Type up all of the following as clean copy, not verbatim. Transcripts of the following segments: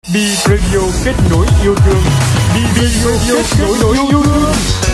Bi Radio kết nối yêu thương. Bi Radio kết nối yêu thương.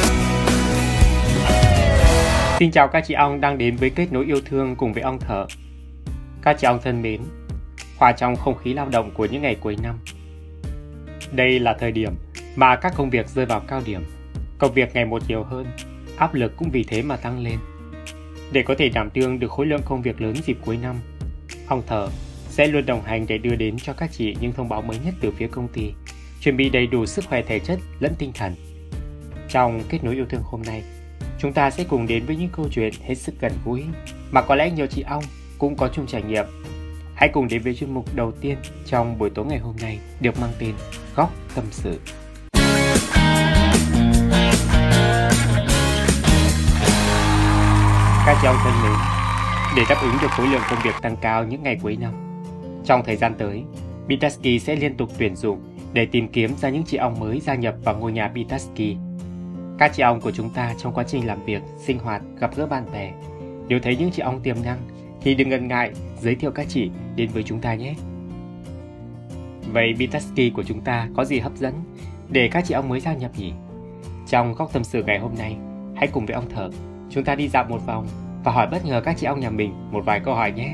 Xin chào các chị ong đang đến với kết nối yêu thương cùng với ong thở. Các chị ong thân mến, hòa trong không khí lao động của những ngày cuối năm, đây là thời điểm mà các công việc rơi vào cao điểm. Công việc ngày một nhiều hơn, áp lực cũng vì thế mà tăng lên. Để có thể đảm đương được khối lượng công việc lớn dịp cuối năm, ong thở sẽ luôn đồng hành để đưa đến cho các chị những thông báo mới nhất từ phía công ty, chuẩn bị đầy đủ sức khỏe thể chất lẫn tinh thần. Trong kết nối yêu thương hôm nay, chúng ta sẽ cùng đến với những câu chuyện hết sức gần gũi mà có lẽ nhiều chị ong cũng có chung trải nghiệm. Hãy cùng đến với chuyên mục đầu tiên trong buổi tối ngày hôm nay được mang tên Góc Tâm Sự. Các chị ong thân mến, để đáp ứng được khối lượng công việc tăng cao những ngày cuối năm, trong thời gian tới, Bitaski sẽ liên tục tuyển dụng để tìm kiếm ra những chị ong mới gia nhập vào ngôi nhà Bitaski. Các chị ong của chúng ta trong quá trình làm việc, sinh hoạt, gặp gỡ bạn bè, nếu thấy những chị ong tiềm năng thì đừng ngần ngại giới thiệu các chị đến với chúng ta nhé. Vậy Bitaski của chúng ta có gì hấp dẫn để các chị ong mới gia nhập nhỉ? Trong Góc Tâm Sự ngày hôm nay, hãy cùng với ong thở chúng ta đi dạo một vòng và hỏi bất ngờ các chị ong nhà mình một vài câu hỏi nhé.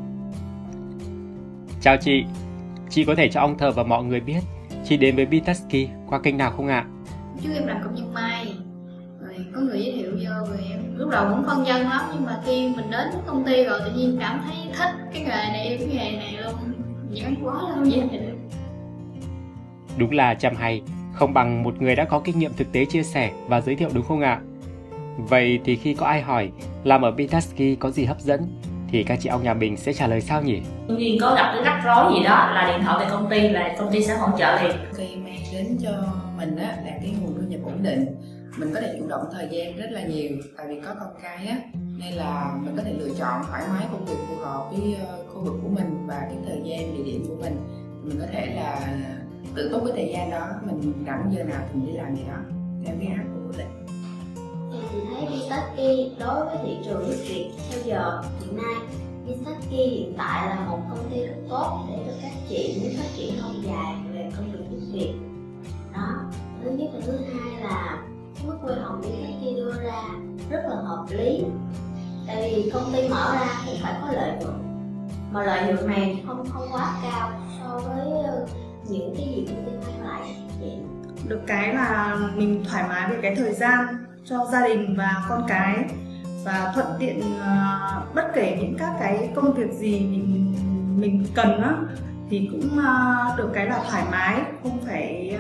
Chào chị có thể cho ong thở và mọi người biết chị đến với Bitaski qua kênh nào không ạ? Trước em làm công nhân may, rồi có người giới thiệu vô, rồi em lúc đầu cũng phân vân lắm, nhưng mà khi mình đến công ty rồi tự nhiên cảm thấy thích cái nghề này, yêu cái nghề này luôn, giỏi quá luôn vậy. Đúng là chăm hay, không bằng một người đã có kinh nghiệm thực tế chia sẻ và giới thiệu đúng không ạ? Vậy thì khi có ai hỏi làm ở Bitaski có gì hấp dẫn thì các chị ong nhà mình sẽ trả lời sao nhỉ? Tuy nhiên có gặp cái rắc rối gì đó là điện thoại về công ty là công ty sẽ hỗ trợ liền. Khi mang đến cho mình á là cái nguồn thu nhập ổn định, mình có thể chủ động thời gian rất là nhiều, tại vì có con cái á nên là mình có thể lựa chọn thoải mái công việc phù hợp với khu vực của mình và cái thời gian địa điểm của mình. Mình có thể là tự túc cái thời gian đó, mình rảnh giờ nào thì mình đi làm gì đó theo cái app của mình. Thì thấy Bitaski đối với thị trường nước Việt theo giờ hiện nay, Bitaski hiện tại là một công ty rất tốt để cho các chị muốn phát triển lâu dài về công việc nước Việt. Đó, thứ nhất và thứ hai là mức quỹ hồng Bitaski đưa ra rất là hợp lý. Tại vì công ty mở ra cũng phải có lợi nhuận, mà lợi nhuận này không quá cao so với những cái gì công ty mang lại. Được cái là mình thoải mái về cái thời gian cho gia đình và con cái, và thuận tiện bất kể những các cái công việc gì mình cần á, thì cũng được cái là thoải mái, không phải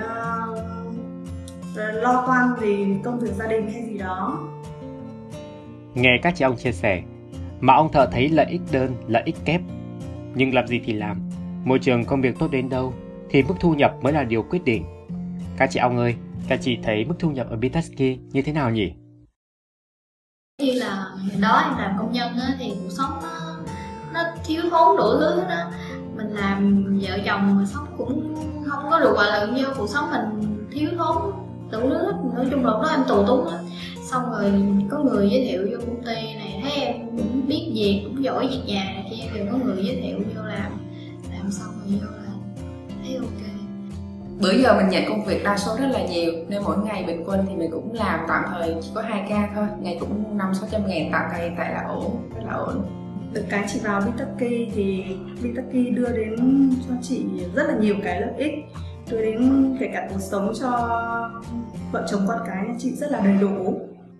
lo toan về công việc gia đình hay gì đó. Nghe các chị ong chia sẻ mà ong thở thấy lợi ích đơn, lợi ích kép. Nhưng làm gì thì làm, môi trường công việc tốt đến đâu thì mức thu nhập mới là điều quyết định. Các chị ong ơi, các chị thấy mức thu nhập ở Bitaski như thế nào nhỉ? Như là ngày đó em làm công nhân á, thì cuộc sống nó thiếu thốn đủ thứ đó. Mình làm vợ chồng mà sống cũng không có được hòa thuận vô cuộc sống, mình thiếu thốn đủ thứ hết. Nói chung là lúc đó em tù túng lắm. Xong rồi có người giới thiệu vô công ty này, thấy em cũng biết việc, cũng giỏi việc nhà này kia, thì có người giới thiệu vô làm xong rồi vô là thấy ok. Bữa giờ mình nhận công việc đa số rất là nhiều, nên mỗi ngày bình quân thì mình cũng làm tạm thời chỉ có 2 ca thôi, ngày cũng 500-600 ngàn tạm thời, tại là ổn, rất là ổn. Được cái chị vào Bitaski thì Bitaski đưa đến cho chị rất là nhiều cái lợi ích, đưa đến kể cả cuộc sống cho vợ chồng con cái chị rất là đầy đủ.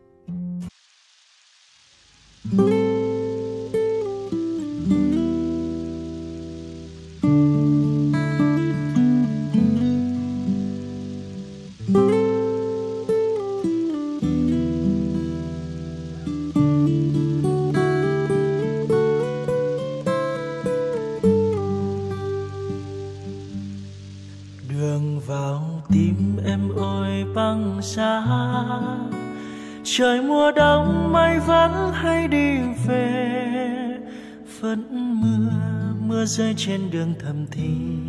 Đường vào tim em ôi băng giá, trời mùa đông mây vẫn hay đi về, vẫn mưa rơi trên đường thầm thì,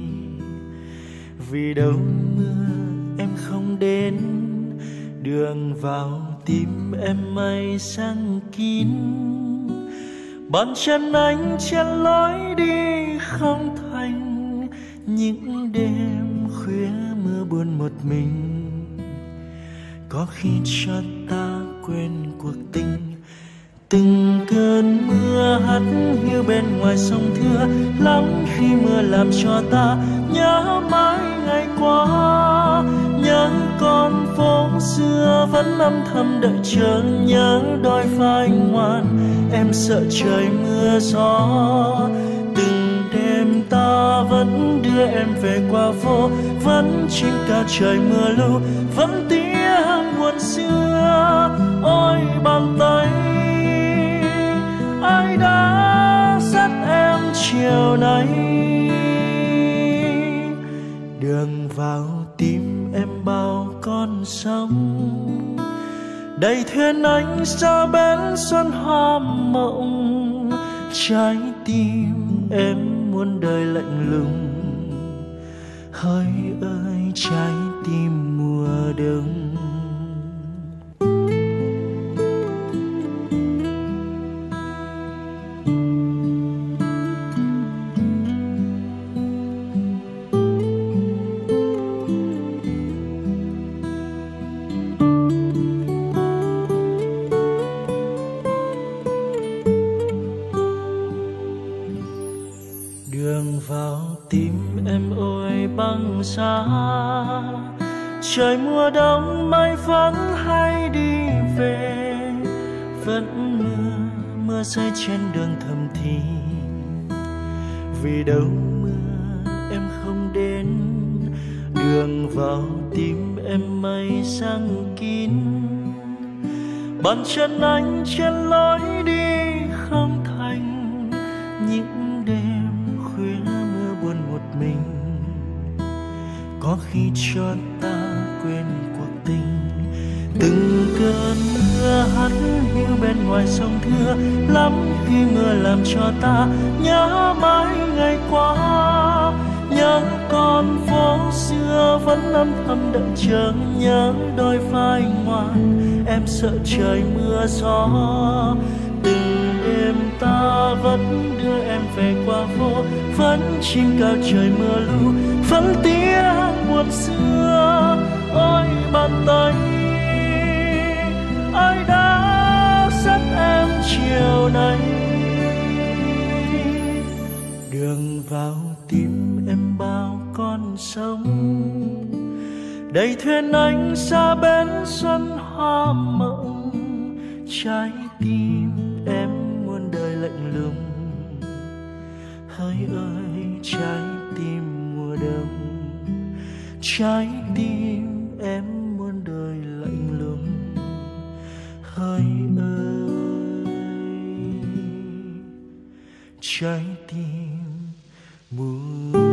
vì đâu mưa em không đến. Đường vào tim em mây sang kín, bàn chân anh trên lối đi không thành, những đêm khuya mưa buồn một mình. Có khi cho ta quên cuộc tình. Từng cơn mưa hắt hiu bên ngoài sông Thưa, lắng khi mưa làm cho ta nhớ mãi ngày qua. Nhớ con phố xưa vẫn âm thầm đợi chờ, nhớ đôi vai ngoan em sợ trời mưa gió. Từng đêm ta vẫn đưa em về qua phố, vẫn trên cao trời mưa lu, vẫn tiếng buồn xưa. Ôi bàn tay ai đã dắt em chiều nay, đường vào tim em bao con sông, đầy thuyền anh xa bến xuân hoa mộng. Trái tim em muôn đời lạnh lùng, hỡi ơi trái tim mùa đông. Đường vào tim em ôi băng giá, trời mùa đông mây vẫn hay đi về. Vẫn mưa rơi trên đường thầm thì, vì đâu mưa em không đến. Đường vào tim em mây giăng kín, bàn chân anh trên lối đi không thành. Những đêm khuya mưa buồn một mình, có khi cho ta quên cuộc tình. Từng cơn mưa hắt hiu bên ngoài sông Thưa, lắm khi mưa làm cho ta nhớ mãi ngày qua. Nhớ con phố xưa vẫn âm thầm đợi chờ, nhớ đôi vai ngoan em sợ trời mưa gió. Từng đêm ta vẫn đưa em về qua phố, vẫn chim cao trời mưa lu, vẫn tiếng buồn xưa. Ôi bàn tay ai đã dắt em chiều nay, đường vào tim em bao con sông, đầy thuyền anh xa bến xuân hoa mộng. Trái tim em muôn đời lạnh lùng, hỡi ơi trái tim mùa đông. Trái tim em muôn đời lạnh lùng, hỡi ơi trái tim mùa đông.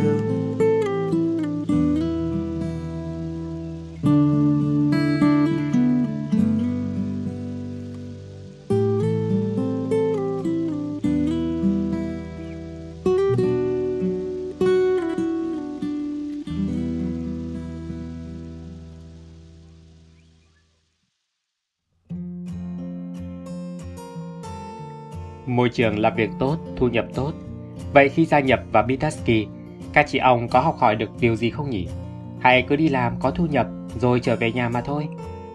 Môi trường làm việc tốt, thu nhập tốt. Vậy khi gia nhập vào Bitaski, các chị ong có học hỏi được điều gì không nhỉ? Hay cứ đi làm có thu nhập rồi trở về nhà mà thôi?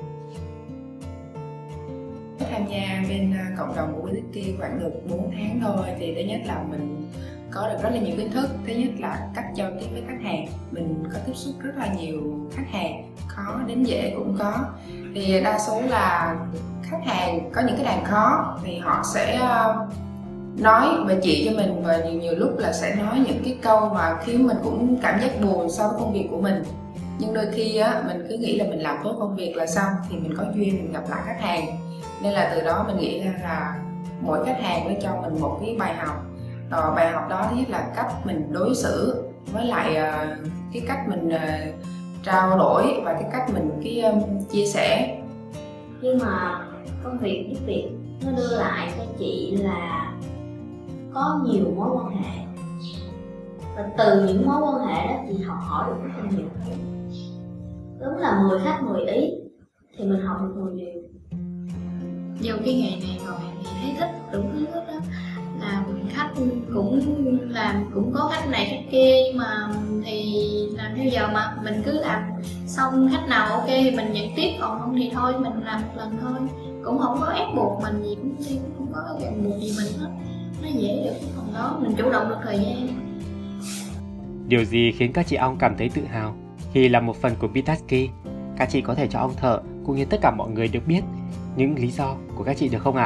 Tham gia bên cộng đồng của Bitaski khoảng được 4 tháng thôi, thì thứ nhất là mình có được rất là nhiều kiến thức. Thứ nhất là cách giao tiếp với khách hàng, mình có tiếp xúc rất là nhiều khách hàng, khó đến dễ cũng có. Thì đa số là khách hàng có những cái đàn khó thì họ sẽ nói và chỉ cho mình, và nhiều lúc là sẽ nói những cái câu mà khiến mình cũng cảm giác buồn so với công việc của mình. Nhưng đôi khi á, mình cứ nghĩ là mình làm tốt công việc là xong thì mình có duyên mình gặp lại khách hàng. Nên là từ đó mình nghĩ ra là mỗi khách hàng mới cho mình một cái bài học. Bài học đó thứ nhất là cách mình đối xử, với lại cái cách mình trao đổi và cái cách mình chia sẻ. Nhưng mà công việc giúp việc nó đưa lại cho chị là có nhiều mối quan hệ, và từ những mối quan hệ đó chị học hỏi được rất là nhiều. Đúng là 10 khách 10 ý thì mình học được 10 điều. Vô cái nghề này rồi thì thấy thích đủ thứ hết đó, làm khách cũng có khách này khách kia, nhưng mà thì làm theo giờ mà mình cứ làm xong khách nào ok thì mình nhận tiếp, còn không thì thôi mình làm một lần thôi, cũng không có ép buộc mình gì, cũng không có ràng buộc gì mình hết, nó dễ được cái phần đó, mình chủ động được thời gian. Điều gì khiến các chị ong cảm thấy tự hào khi là một phần của Pitaski? Các chị có thể cho ong thợ cũng như tất cả mọi người được biết những lý do của các chị được không ạ?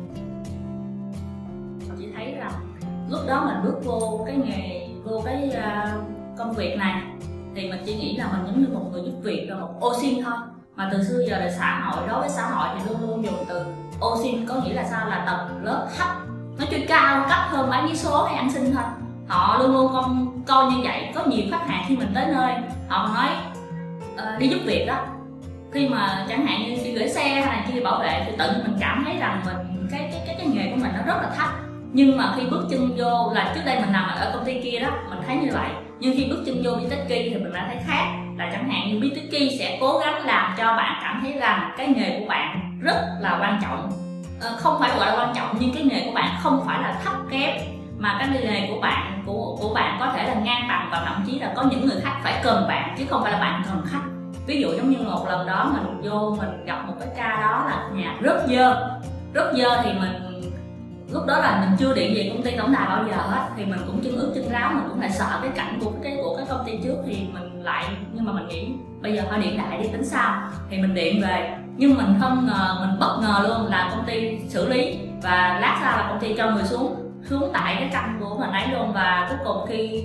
Chị thấy rằng lúc đó mình bước vô cái nghề, vô cái công việc này thì mình chỉ nghĩ là mình giống như một người giúp việc, là một ô sin thôi. Mà từ xưa giờ là xã hội, đối với xã hội thì luôn luôn dùng từ ô sin, có nghĩa là sao, là tầng lớp thấp, nó chưa cao cấp hơn bán vé số hay ăn xin thôi. Họ luôn luôn coi như vậy. Có nhiều khách hàng khi mình tới nơi họ còn nói đi giúp việc đó, khi mà chẳng hạn như đi gửi xe hay là đi bảo vệ, thì tự nhiên mình cảm thấy rằng mình cái nghề của mình nó rất là thấp. Nhưng mà khi bước chân vô, là trước đây mình nằm ở công ty kia đó, mình thấy như vậy, nhưng khi bước chân vô Pitaski thì mình đã thấy khác. Là chẳng hạn như Pitaski sẽ cố gắng làm cho bạn cảm thấy rằng cái nghề của bạn rất là quan trọng, không phải gọi là quan trọng, nhưng cái nghề của bạn không phải là thấp kém, mà cái nghề của bạn có thể là ngang bằng, và thậm chí là có những người khách phải cần bạn chứ không phải là bạn cần khách. Ví dụ giống như một lần đó mình vô, mình gặp một cái ca đó là nhà rất dơ thì mình lúc đó là mình chưa điện về công ty tổng đài bao giờ hết, thì mình cũng chân ướt chân ráo, mình cũng lại sợ cái cảnh của cái công ty trước, thì mình lại, nhưng mà mình nghĩ bây giờ thôi điện đại đi tính sao, thì mình điện về. Nhưng mình không ngờ, mình bất ngờ luôn là công ty xử lý, và lát sau là công ty cho người xuống tại cái căn của mình ấy luôn. Và cuối cùng khi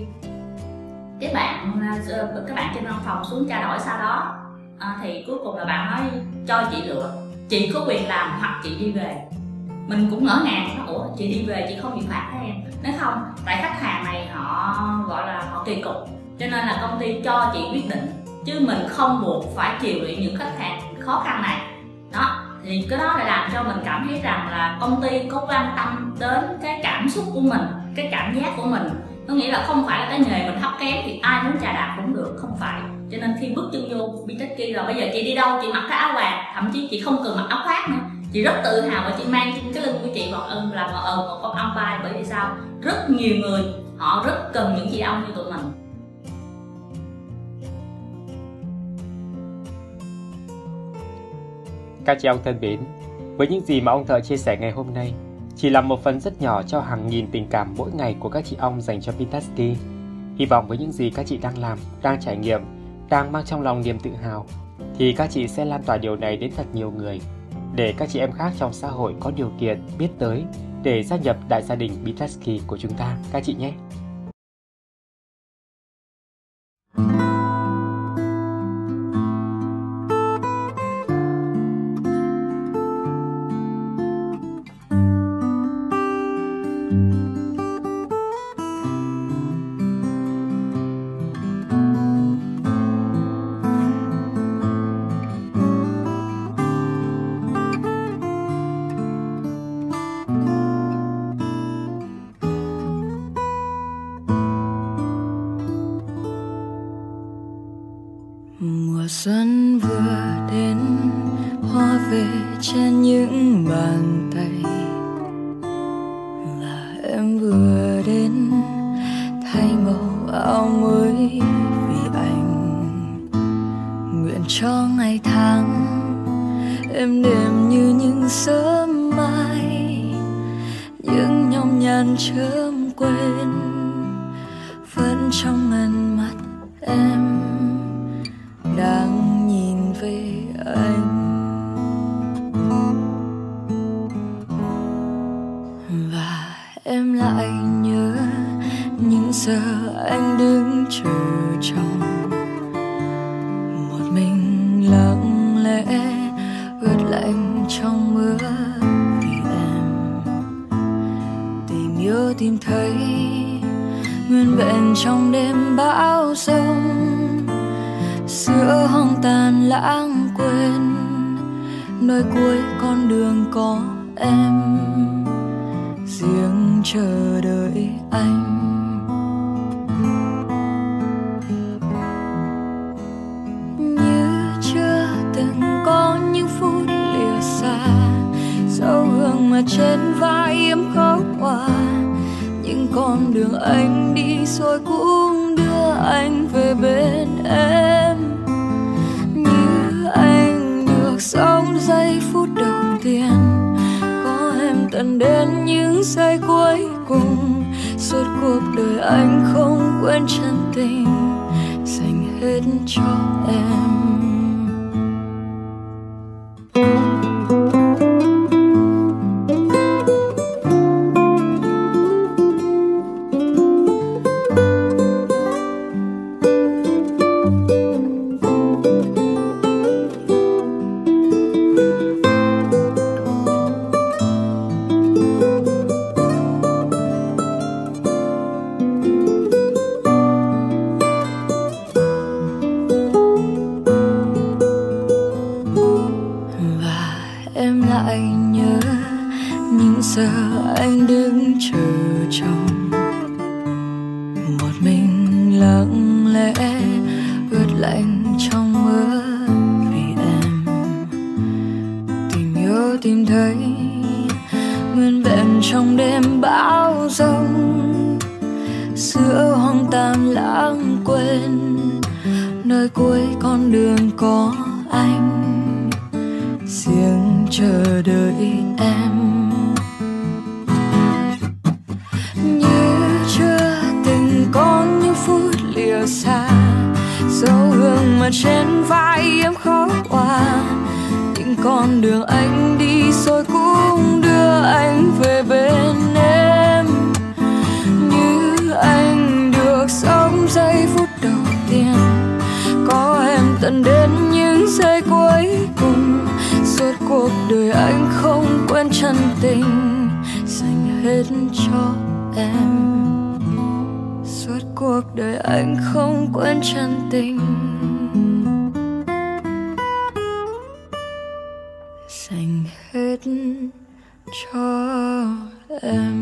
các bạn trên văn phòng xuống trao đổi sau đó, thì cuối cùng là bạn nói cho chị lựa, chị có quyền làm hoặc chị đi về. Mình cũng ngỡ ngàng, ủa chị đi về chị không bị phạt hả em? Nếu không, tại khách hàng này họ gọi là họ kỳ cục, cho nên là công ty cho chị quyết định, chứ mình không buộc phải chiều luyện những khách hàng khó khăn này. Đó, thì cái đó lại làm cho mình cảm thấy rằng là công ty có quan tâm đến cái cảm xúc của mình, cái cảm giác của mình. Có nghĩa là không phải là cái nghề mình thấp kém thì ai muốn trà đạp cũng được, không phải. Cho nên khi bước chân vô Pitaski rồi, bây giờ chị đi đâu chị mặc cái áo vàng, thậm chí chị không cần mặc áo khoác nữa, chị rất tự hào và chị mang trên cái lưng của chị là một con ong bay. Bởi vì sao? Rất nhiều người họ rất cần những chị ong như tụi mình. Các chị ong thân mến, với những gì mà ông thợ chia sẻ ngày hôm nay chỉ là một phần rất nhỏ cho hàng nghìn tình cảm mỗi ngày của các chị ong dành cho Pitaski. Hy vọng với những gì các chị đang làm, đang trải nghiệm, đang mang trong lòng niềm tự hào, thì các chị sẽ lan tỏa điều này đến thật nhiều người, để các chị em khác trong xã hội có điều kiện biết tới để gia nhập đại gia đình Pitaski của chúng ta, các chị nhé. Mùa xuân vừa đến, hoa về trên những bàn tay, là em vừa đến thay màu áo mới vì anh. Nguyện cho ngày tháng êm đềm như những sớm mai, những nhọc nhằn chớm quên vẫn trong ngần mắt em đang nhìn về anh. Và em lại nhớ những giờ anh đứng chờ chồng, một mình lặng lẽ ướt lạnh trong mưa vì em. Tình yêu tìm thấy nguyên vẹn trong đêm bão giông, giữa hoang tàn lãng quên, nơi cuối con đường có em riêng chờ đợi anh. Như chưa từng có những phút lìa xa, dấu hương mà trên vai em khóc qua. giây cuối cùng. Suốt cuộc đời anh không quên chân tình dành hết cho em. Giờ anh đứng chờ chồng, một mình lặng lẽ ướt lạnh trong mưa vì em. Tình yêu tìm thấy nguyên vẹn trong đêm bão giông, giữa hoang tàn lãng quên nơi cuối con đường có anh riêng chờ đợi em. Lìa xa dấu hương mà trên vai em khó qua. Những con đường anh đi rồi cũng đưa anh về bên em. Như anh được sống giây phút đầu tiên, có em tận đến những giây cuối cùng. Suốt cuộc đời anh không quên chân tình dành hết cho em. Suốt cuộc đời anh không quên chân tình dành hết cho em.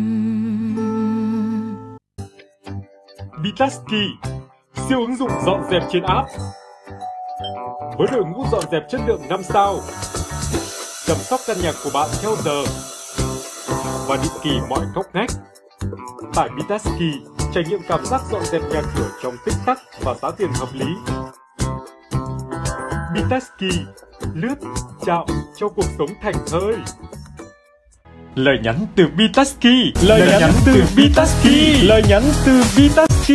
Bitaski, siêu ứng dụng dọn dẹp trên app. Với đội ngũ dọn dẹp chất lượng 5 sao, chăm sóc căn nhà của bạn theo giờ và định kỳ mọi ngóc ngách. Tải Bitaski, trải nghiệm cảm giác dọn dẹp nhà cửa trong tích tắc và giá tiền hợp lý. Bitaski, lướt, chạm cho cuộc sống thành thơi. Lời nhắn từ Bitaski. Lời nhắn từ Bitaski. Lời nhắn từ Bitaski.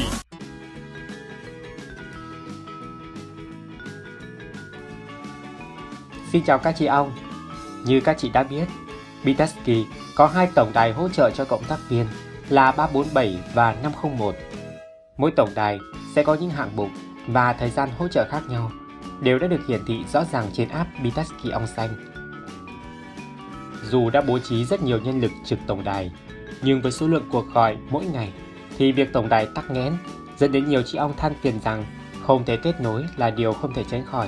Xin chào các chị ông. Như các chị đã biết, Bitaski có 2 tổng đài hỗ trợ cho cộng tác viên là 347 và 501. Mỗi tổng đài sẽ có những hạng mục và thời gian hỗ trợ khác nhau, đều đã được hiển thị rõ ràng trên app Bitaski ong xanh. Dù đã bố trí rất nhiều nhân lực trực tổng đài, nhưng với số lượng cuộc gọi mỗi ngày thì việc tổng đài tắc nghẽn, dẫn đến nhiều chị ong than phiền rằng không thể kết nối là điều không thể tránh khỏi.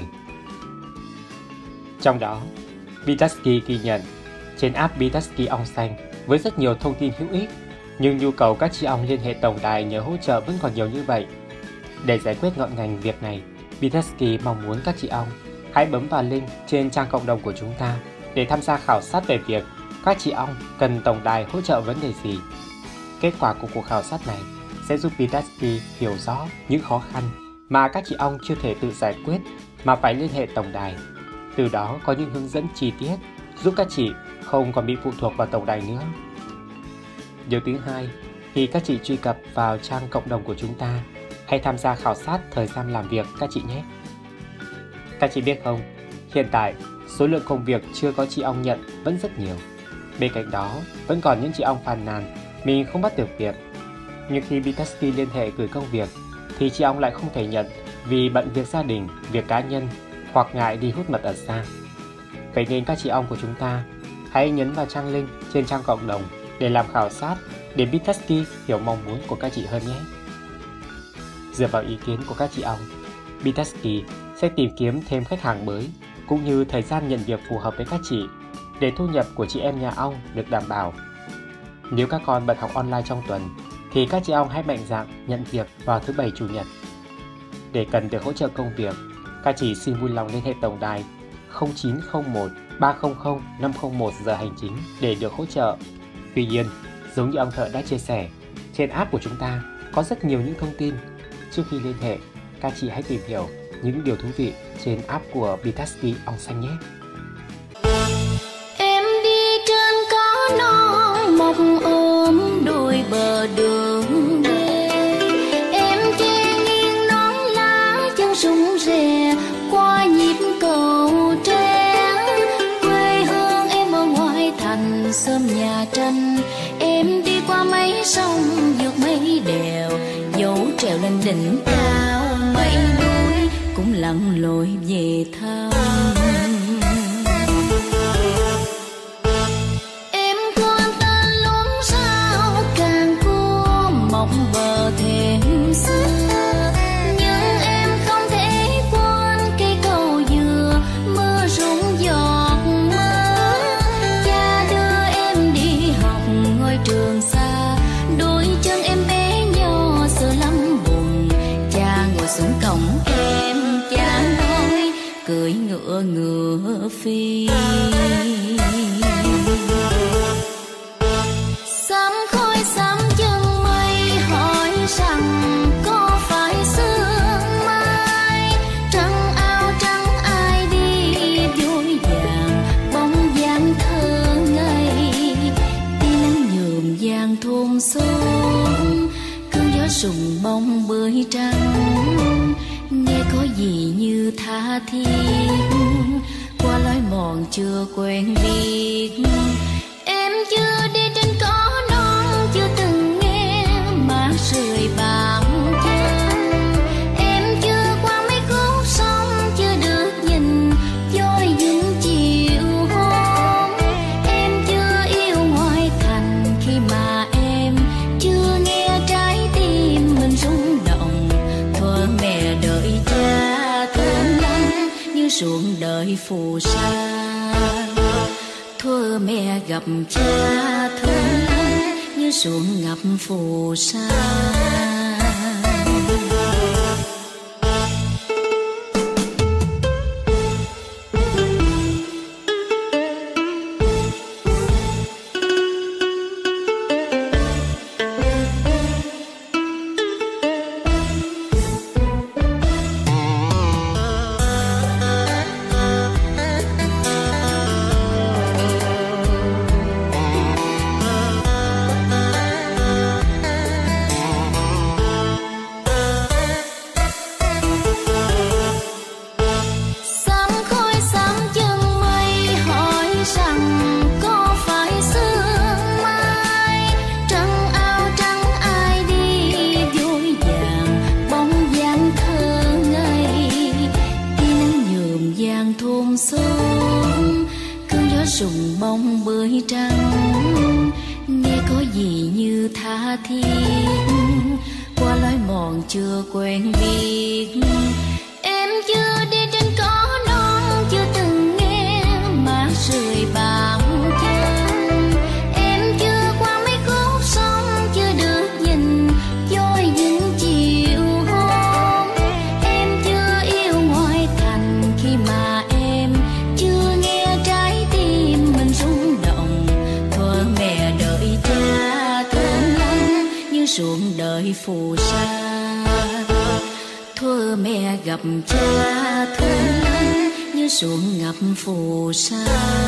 Trong đó, Bitaski ghi nhận trên app Bitaski ong xanh với rất nhiều thông tin hữu ích, nhưng nhu cầu các chị ong liên hệ tổng đài nhờ hỗ trợ vẫn còn nhiều như vậy. Để giải quyết ngọn ngành việc này, Bitaski mong muốn các chị ong hãy bấm vào link trên trang cộng đồng của chúng ta để tham gia khảo sát về việc các chị ong cần tổng đài hỗ trợ vấn đề gì. Kết quả của cuộc khảo sát này sẽ giúp Bitaski hiểu rõ những khó khăn mà các chị ong chưa thể tự giải quyết mà phải liên hệ tổng đài. Từ đó có những hướng dẫn chi tiết giúp các chị không còn bị phụ thuộc vào tổng đài nữa. Điều thứ hai, khi các chị truy cập vào trang cộng đồng của chúng ta, hãy tham gia khảo sát thời gian làm việc các chị nhé. Các chị biết không, hiện tại số lượng công việc chưa có chị ong nhận vẫn rất nhiều. Bên cạnh đó, vẫn còn những chị ong phàn nàn mình không bắt được việc. Nhưng khi Bitaski liên hệ gửi công việc thì chị ong lại không thể nhận vì bận việc gia đình, việc cá nhân hoặc ngại đi hút mật ở xa. Vậy nên các chị ong của chúng ta hãy nhấn vào trang link trên trang cộng đồng để làm khảo sát, để Bitaski hiểu mong muốn của các chị hơn nhé. Dựa vào ý kiến của các chị ong, Bitaski sẽ tìm kiếm thêm khách hàng mới cũng như thời gian nhận việc phù hợp với các chị để thu nhập của chị em nhà ong được đảm bảo. Nếu các con bận học online trong tuần thì các chị ong hãy mạnh dạn nhận việc vào thứ Bảy Chủ nhật. Để cần được hỗ trợ công việc, các chị xin vui lòng liên hệ tổng đài 0901 300 501 giờ hành chính để được hỗ trợ. Tuy nhiên, giống như ông Thợ đã chia sẻ, trên app của chúng ta có rất nhiều những thông tin. Trước khi liên hệ, các chị hãy tìm hiểu những điều thú vị trên app của Bitaski ong xanh nhé. Em đi trên có non bờ đường đê. Em che nghiêng nón lá chân rung rè qua nhịp cầu tre. Quê hương em ở ngoại thành xóm nhà tranh. Em đi qua mấy sông vượt mấy đèo, dẫu trèo lên đỉnh cao mấy núi cũng lặn lội về thăm. Em quên tên luống sao càng cua mộng bờ thềm xưa, nhưng em không thể quên cây cầu dừa mưa rụng giọt mưa. Cha đưa em đi học ngôi trường xa, đôi chân em bé nhỏ sợ lắm buồn. Cha ngồi xuống cổng em, cha nói cưỡi ngựa ngựa phi. Sớm khói sớm chân mây hỏi rằng có phải sương mai. Trăng áo trắng ai đi vui vàng bóng dáng thơ ngây. Tia nắng nhuộm vàng thôn xóm, cơn gió rụng bóng bưởi trắng. Nghe có gì như tha thiết qua lối mòn chưa quen biết. Em chưa đi trên cỏ non, chưa từng nghe má rơi bàn chân. Em chưa qua mấy khúc sông, chưa được nhìn trôi những chiều hôm. Em chưa yêu ngoại thành khi mà em chưa nghe trái tim mình rung động. Thuở mẹ đợi cha thương lắm như ruộng đợi phù sa. Thuở mẹ gặp cha thương lắm như ruộng ngập phù sa. Rụng bóng bưởi trắng, nghe có gì như tha thiết qua lối mòn chưa quen biết. Em chưa đi trên cỏ non, chưa từng nghe má rơi bàn chân. Em chưa qua mấy khúc sông, chưa được nhìn trôi những chiều hôm. Em chưa yêu ngoại thành khi mà em chưa nghe trái tim mình rung động. Thuở mẹ đợi cha thương lắm như ruộng đợi phù sa. Thuở mẹ gặp cha thương lắm như ruộng ngập phù sa.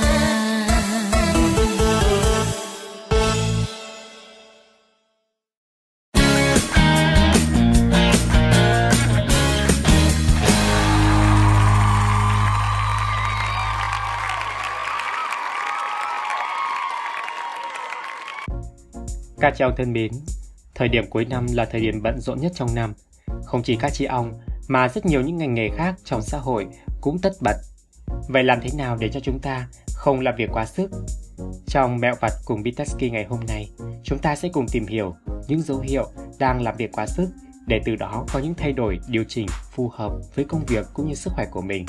Các chị ong thân mến, thời điểm cuối năm là thời điểm bận rộn nhất trong năm. Không chỉ các chị ong mà rất nhiều những ngành nghề khác trong xã hội cũng tất bật. Vậy làm thế nào để cho chúng ta không làm việc quá sức? Trong Mẹo Vặt cùng Bitaski ngày hôm nay, chúng ta sẽ cùng tìm hiểu những dấu hiệu đang làm việc quá sức để từ đó có những thay đổi, điều chỉnh phù hợp với công việc cũng như sức khỏe của mình.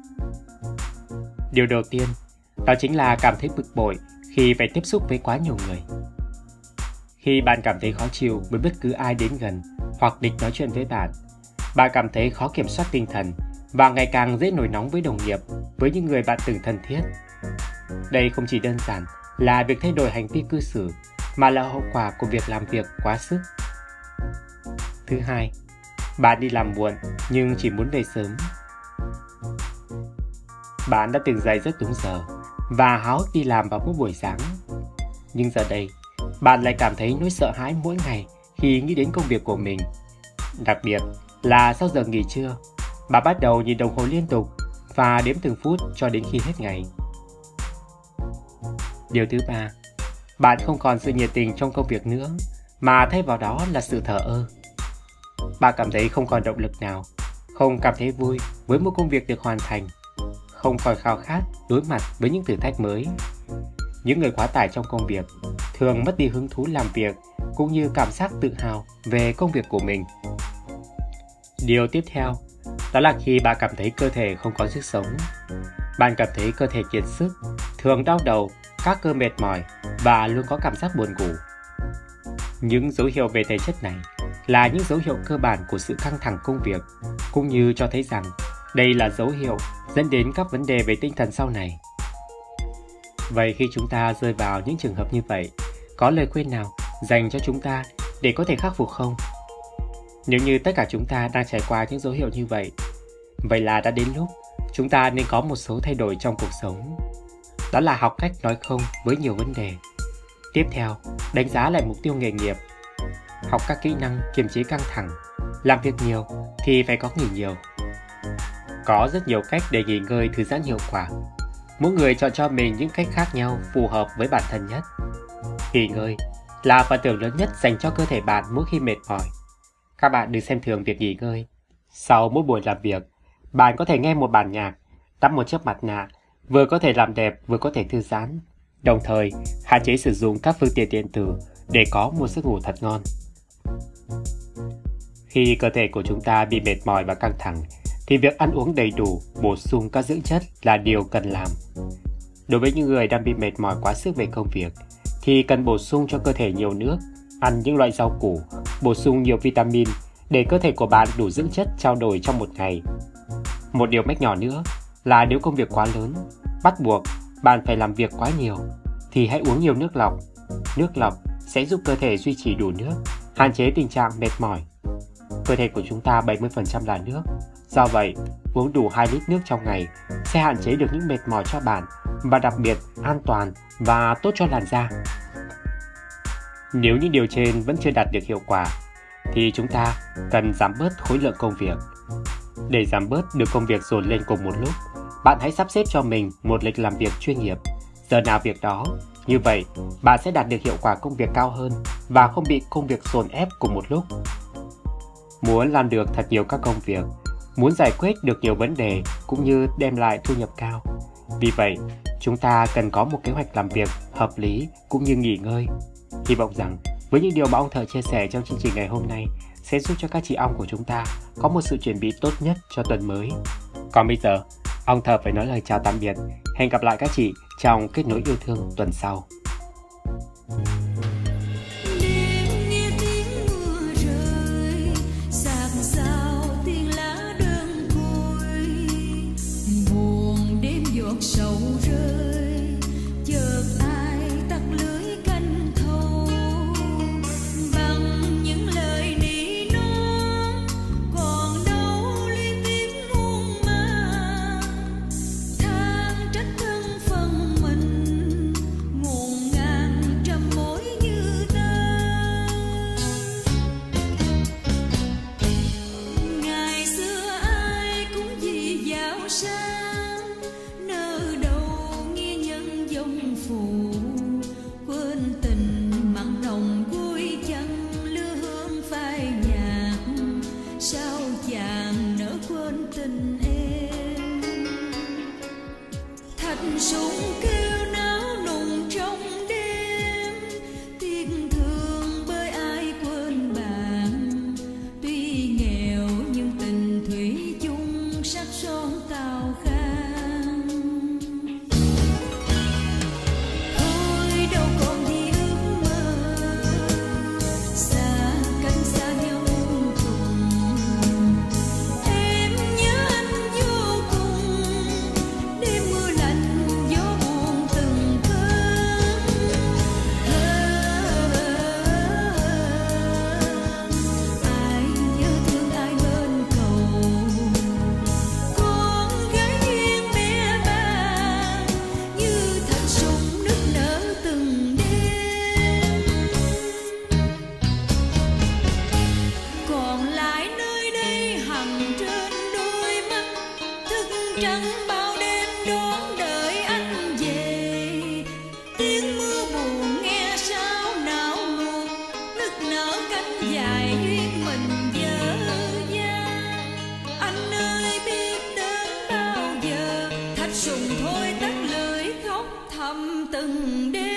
Điều đầu tiên, đó chính là cảm thấy bực bội khi phải tiếp xúc với quá nhiều người. Khi bạn cảm thấy khó chịu với bất cứ ai đến gần hoặc định nói chuyện với bạn, bạn cảm thấy khó kiểm soát tinh thần và ngày càng dễ nổi nóng với đồng nghiệp, với những người bạn từng thân thiết. Đây không chỉ đơn giản là việc thay đổi hành vi cư xử, mà là hậu quả của việc làm việc quá sức. Thứ hai, bạn đi làm muộn nhưng chỉ muốn về sớm. Bạn đã từng dậy rất đúng giờ và háo hức đi làm vào mỗi buổi sáng. Nhưng giờ đây, bạn lại cảm thấy nỗi sợ hãi mỗi ngày khi nghĩ đến công việc của mình. Đặc biệt là sau giờ nghỉ trưa, bạn bắt đầu nhìn đồng hồ liên tục và đếm từng phút cho đến khi hết ngày. Điều thứ ba, bạn không còn sự nhiệt tình trong công việc nữa, mà thay vào đó là sự thờ ơ. Bạn cảm thấy không còn động lực nào, không cảm thấy vui với một công việc được hoàn thành, không còn khao khát đối mặt với những thử thách mới. Những người quá tải trong công việc thường mất đi hứng thú làm việc cũng như cảm giác tự hào về công việc của mình. Điều tiếp theo đó là khi bạn cảm thấy cơ thể không có sức sống. Bạn cảm thấy cơ thể kiệt sức, thường đau đầu, các cơ mệt mỏi và luôn có cảm giác buồn ngủ. Những dấu hiệu về thể chất này là những dấu hiệu cơ bản của sự căng thẳng công việc, cũng như cho thấy rằng đây là dấu hiệu dẫn đến các vấn đề về tinh thần sau này. Vậy khi chúng ta rơi vào những trường hợp như vậy, có lời khuyên nào dành cho chúng ta để có thể khắc phục không? Nếu như tất cả chúng ta đang trải qua những dấu hiệu như vậy, vậy là đã đến lúc chúng ta nên có một số thay đổi trong cuộc sống. Đó là học cách nói không với nhiều vấn đề. Tiếp theo, đánh giá lại mục tiêu nghề nghiệp. Học các kỹ năng kiềm chế căng thẳng. Làm việc nhiều thì phải có nghỉ nhiều. Có rất nhiều cách để nghỉ ngơi thư giãn hiệu quả. Mỗi người chọn cho mình những cách khác nhau phù hợp với bản thân nhất. Nghỉ ngơi là phần thưởng lớn nhất dành cho cơ thể bạn mỗi khi mệt mỏi. Các bạn đừng xem thường việc nghỉ ngơi. Sau mỗi buổi làm việc, bạn có thể nghe một bản nhạc, đắp một chiếc mặt nạ, vừa có thể làm đẹp vừa có thể thư giãn. Đồng thời, hạn chế sử dụng các phương tiện điện tử để có một giấc ngủ thật ngon. Khi cơ thể của chúng ta bị mệt mỏi và căng thẳng, thì việc ăn uống đầy đủ, bổ sung các dưỡng chất là điều cần làm. Đối với những người đang bị mệt mỏi quá sức về công việc, thì cần bổ sung cho cơ thể nhiều nước, ăn những loại rau củ, bổ sung nhiều vitamin để cơ thể của bạn đủ dưỡng chất trao đổi trong một ngày. Một điều mách nhỏ nữa là nếu công việc quá lớn, bắt buộc bạn phải làm việc quá nhiều, thì hãy uống nhiều nước lọc. Nước lọc sẽ giúp cơ thể duy trì đủ nước, hạn chế tình trạng mệt mỏi. Cơ thể của chúng ta 70% là nước. Do vậy, uống đủ 2 lít nước trong ngày sẽ hạn chế được những mệt mỏi cho bạn và đặc biệt an toàn và tốt cho làn da. Nếu những điều trên vẫn chưa đạt được hiệu quả, thì chúng ta cần giảm bớt khối lượng công việc. Để giảm bớt được công việc dồn lên cùng một lúc, bạn hãy sắp xếp cho mình một lịch làm việc chuyên nghiệp, giờ nào việc đó. Như vậy, bạn sẽ đạt được hiệu quả công việc cao hơn và không bị công việc dồn ép cùng một lúc. Muốn làm được thật nhiều các công việc, muốn giải quyết được nhiều vấn đề cũng như đem lại thu nhập cao. Vì vậy, chúng ta cần có một kế hoạch làm việc hợp lý cũng như nghỉ ngơi. Hy vọng rằng với những điều mà ông Thợ chia sẻ trong chương trình ngày hôm nay sẽ giúp cho các chị ong của chúng ta có một sự chuẩn bị tốt nhất cho tuần mới. Còn bây giờ, ông Thợ phải nói lời chào tạm biệt. Hẹn gặp lại các chị trong Kết nối yêu thương tuần sau. Sầu rơi chợt ai tắt lưới canh thâu bằng những lời nỉ non còn đâu liên tiếp muôn màng than trách thân phận mình ngổn ngang trăm mối như ta. Ngày xưa ai cũng vì giàu sang quên tình mặn nồng cuối chân lứa hương phai nhạt. Sao chàng nỡ quên tình em? Thành súng kêu náo nùng trong đêm, tiếc thương bởi ai quên bạn. Tuy nghèo nhưng tình thủy chung sắc son tao khang. Em nhớ anh vô cùng, đêm mưa lạnh gió buồn trắng bao đêm đón đợi anh về, tiếng mưa buồn nghe sao não nuột, nức nở cánh dài duyên mình dở dang. Anh ơi biết đến bao giờ, thạch sùng thôi tắt lưỡi khóc thầm từng đêm.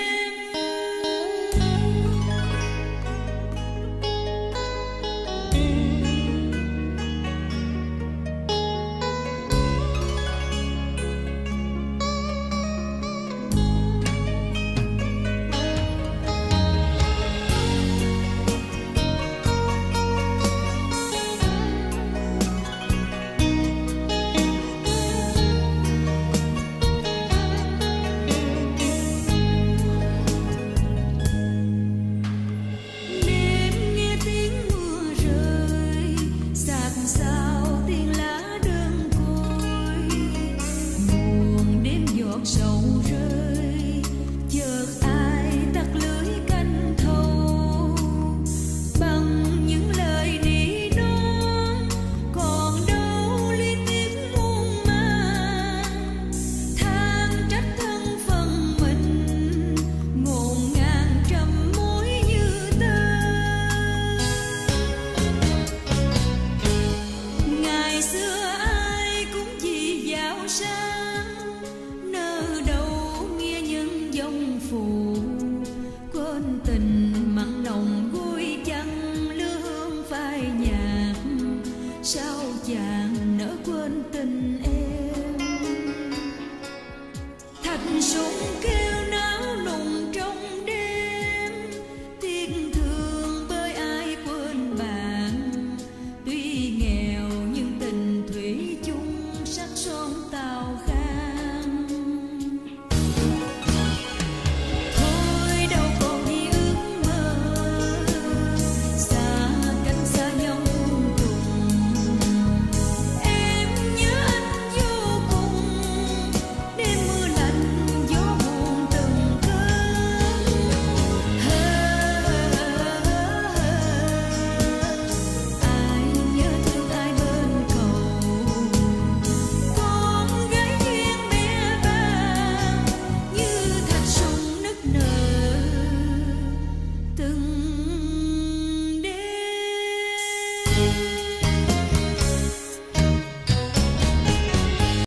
Sao chàng nỡ quên tình em.